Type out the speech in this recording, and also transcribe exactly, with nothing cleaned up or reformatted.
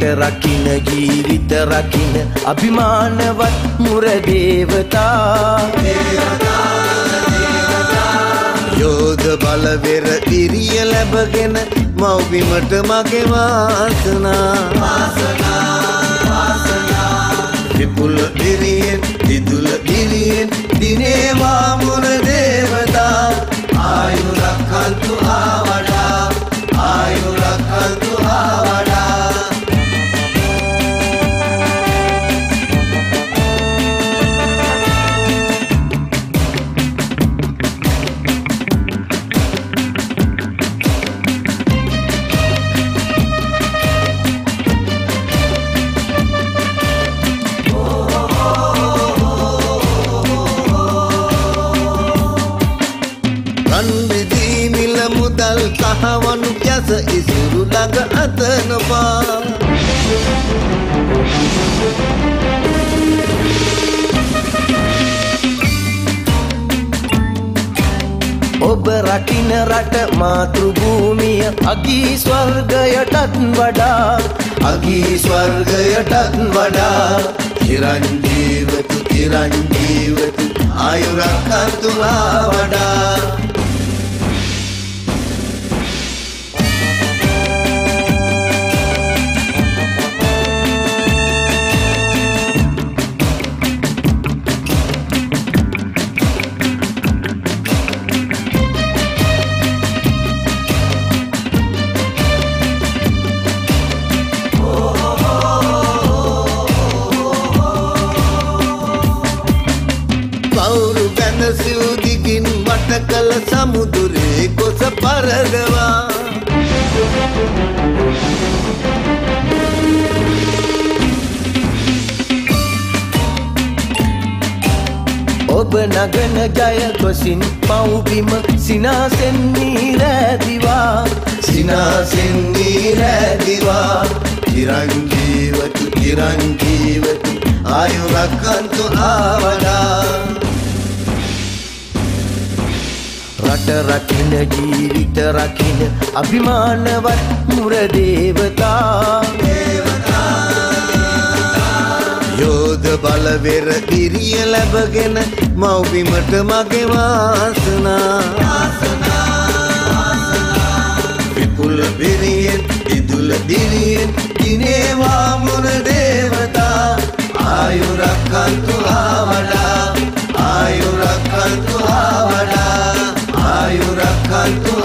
රට රකින්න ජීවිත රකින්න අභිමානවත් මුර දේවතා යෝධ බලවෙර දිරිය ලැබගෙන මව්බිමට මගේ වාසනා විපුල දිරියෙන් දිදුල දිරියෙන් දිනේවා මුර දේවතා ආයුරක්කන්තු ආවඩා ආයුරක්කන්තු ආවඩා කහවනු කැස ඉසුරු ළඟ අතනවා ඔබ රකින්න රට මාතෘ භූමිය අගී ස්වර්ගයටත් වඩා අගී ස්වර්ගයටත් වඩා චිරංජීවතු චිරංජීවතු ආයුරක්කන්තු ආවඩා සිව්දිගින් වට කළ සමුදුරේ කොස පරදවා ඔබ නගන ජය ගොසින් පව්බිම සිනාසෙන් නීරැදිවා සිනාසෙන් නීරැදිවා චිරංජීවතු චිරංජීවතු ආයුරක්කන්තු ආවඩා රට රකින්න ජීවිත රකින්න අභිමානවත් මුර දේවතා යෝධ බලවෙර දිරිය ලැබගෙන මව්බිමට මගේ වාසනා විපුල දිරියෙන් දිදුල දිරියෙන් දිනේවා මුර දේවතා ආයුරක්කන්තු ආවඩා ආයුරක්කන්තු ආවඩා ආයුරක්කන්තු